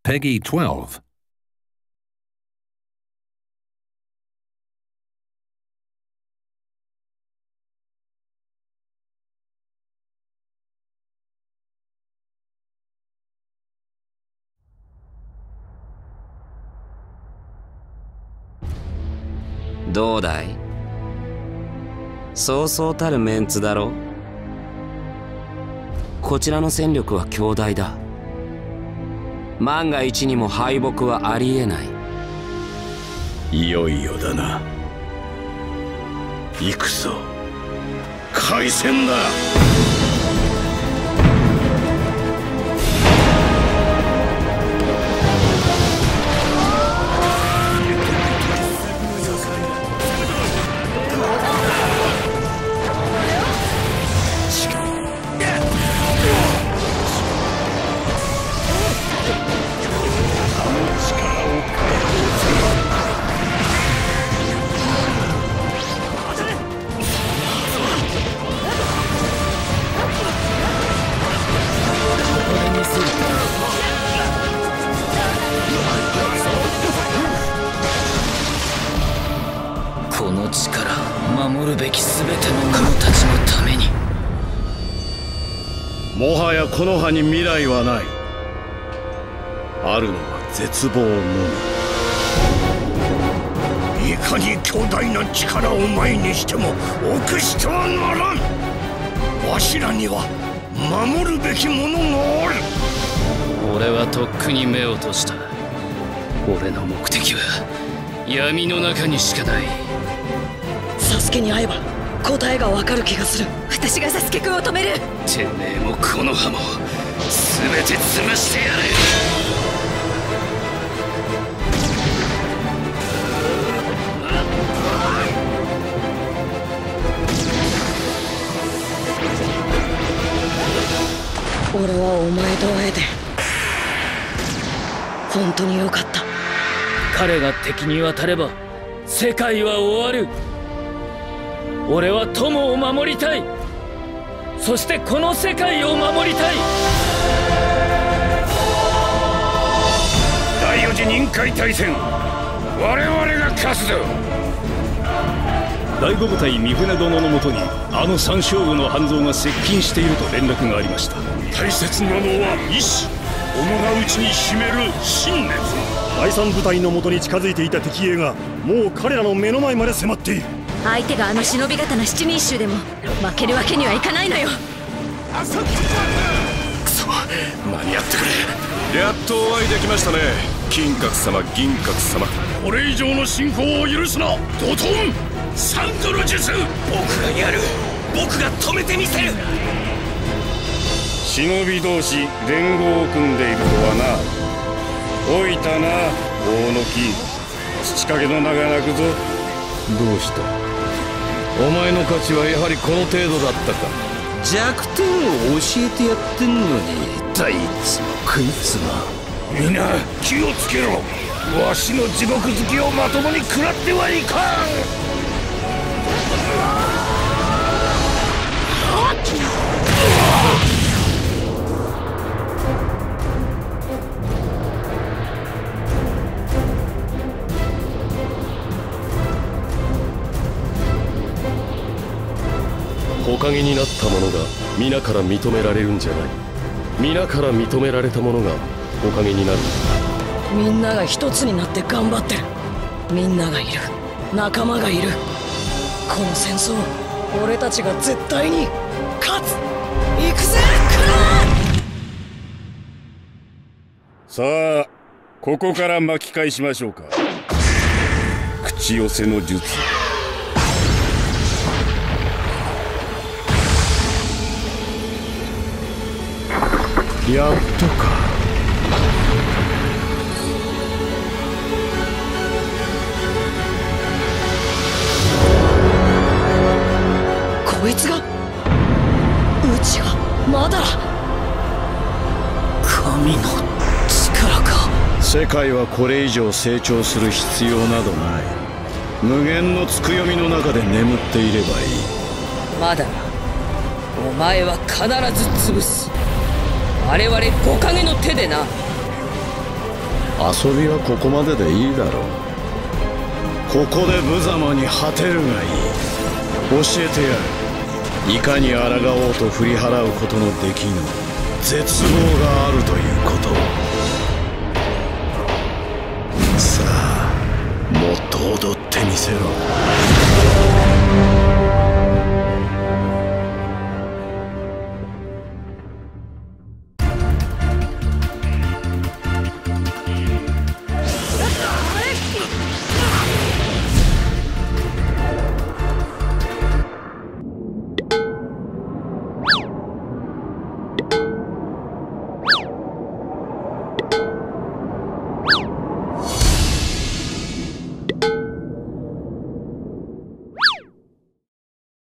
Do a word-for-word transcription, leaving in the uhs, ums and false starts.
Peggy twelve. どうだい？そうそうたるメンツだろ。こちらの戦力は強大だ。万が一にも敗北はありえない。 いよいよだな。行くぞ。開戦だ。 この力、守るべき全ての者たちのために。 もはやこの葉に未来はない。あるのは絶望のみ。いかに強大な力を前にしても臆してはならん。わしらには守るべきものがある。 俺はとっくに目を閉じた。俺の目的は闇の中にしかない。 サスケに会えば答えがわかる気がする。 私がサスケくんを止める。 てめえもこの葉も全て潰してやる。 俺はお前と会えて本当によかった。 彼が敵に渡れば世界は終わる。俺は友を守りたい。そしてこの世界を守りたい。 第四次任海大戦、我々が勝つぞ。 第五部隊三船殿のもとにあの三将軍の半蔵が接近していると連絡がありました。 大切なのは意志、己が内に秘める信念。 第三部隊のもとに近づいていた敵兵がもう彼らの目の前まで迫っている。 相手があの忍び刀七人衆でも負けるわけにはいかないのよ。 くそ、間に合ってくれ。やっとお会いできましたね、金閣様、銀閣様。これ以上の侵攻を許すな、ドトン。サンドの術、僕がやる。僕が止めてみせる。忍び同士連合を組んでいるとはな。おいたな、大野木。土影の名が鳴くぞ。 どうした？お前の価値はやはりこの程度だったか。 弱点を教えてやってんのに、どいつもこいつも。 みんな気をつけろ。わしの地獄好きをまともに食らってはいかん。 木陰になった者が皆から認められるんじゃない。皆から認められた者が木陰になる。 みんなが一つになって頑張ってる。みんながいる。仲間がいる。この戦争、俺たちが絶対に勝つ。行くぜ、 さあ、ここから巻き返しましょうか。口寄せの術。 やっとか。 こいつが、うちがまだ神の力か。 世界はこれ以上成長する必要などない。無限のつくよみの中で眠っていればいい。 まだな。お前は必ず潰す。我々木陰の手でな。 遊びはここまででいいだろう。ここで無様に果てるがいい。教えてやる。いかに抗おうと振り払うことのできぬ絶望があるということを。さあもっと踊ってみせろ。